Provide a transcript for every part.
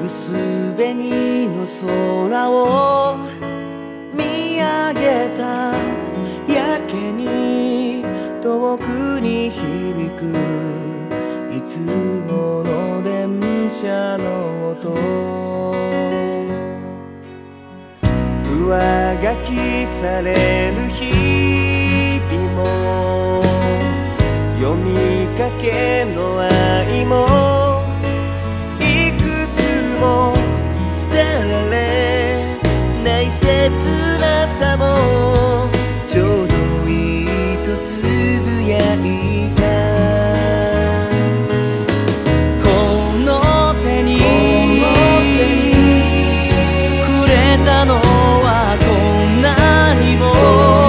薄紅の空を見上げたやけに遠くに響くいつもの電車の音、上書きされぬ日々も読みかけの愛もいくつも捨てられない切なさもちょうどいいとつぶやいた。この手に触れたのはこんなにも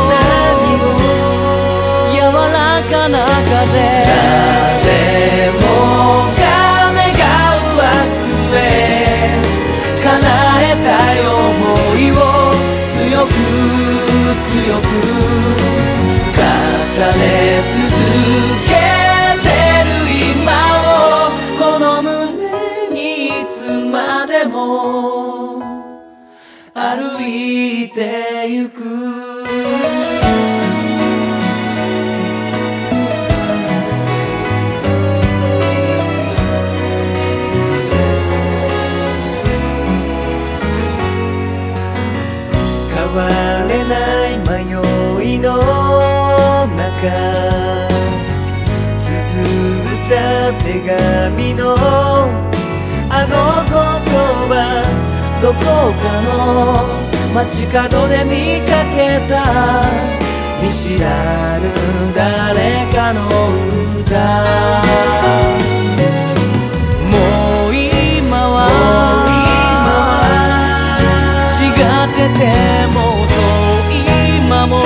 柔らかな風、誰もが願う明日へ叶えたい想いを強く強く重ね続けてる今をこの胸にいつまでも歩いてゆく。変われない迷いの中綴った手紙のあの言葉、どこかの街角で見かけた見知らぬ誰かの歌、もう今は違っててもそう今も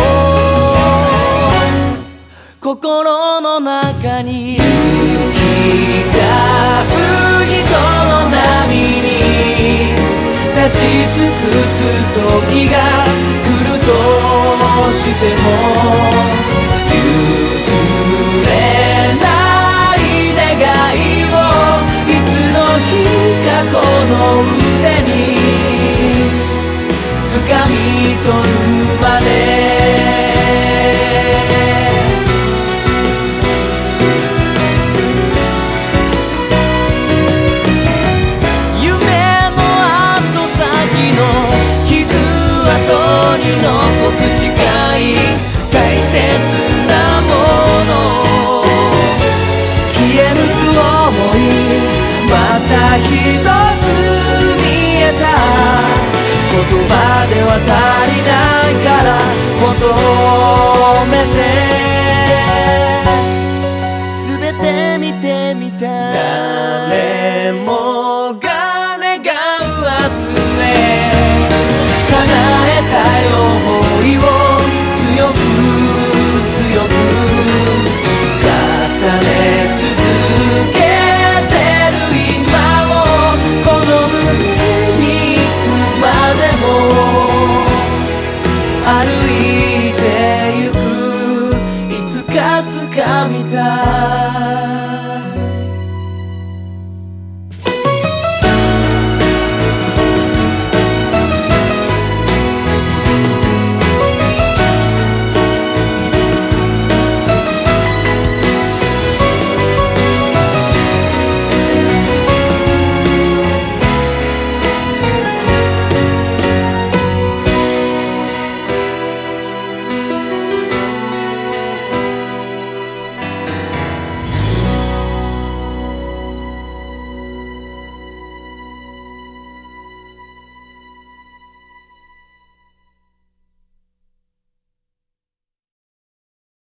心の中に行き交う人の波に立ち尽くす時が来るとしても譲れない願いをいつの日かこの腕に掴み取るまで。に残す誓い、大切なもの、消えぬ想い、また一つ見えた。言葉では足りないから求めて